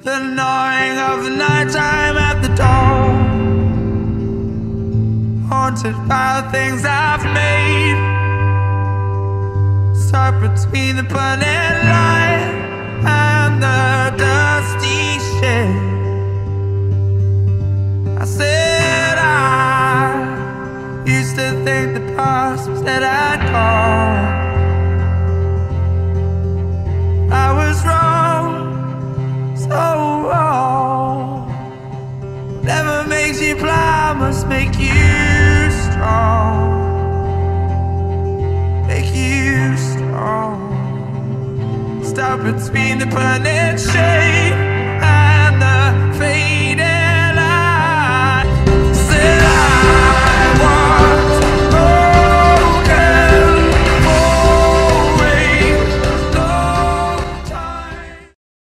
the gnawing of the nighttime at the door, haunted by the things I've made, stuck between the burning light and the dusty shade. I said I used to think the past was that I'd gone. I was wrong, so wrong. Whatever makes you fly must make you strong, make you strong. Stuck between the burning shade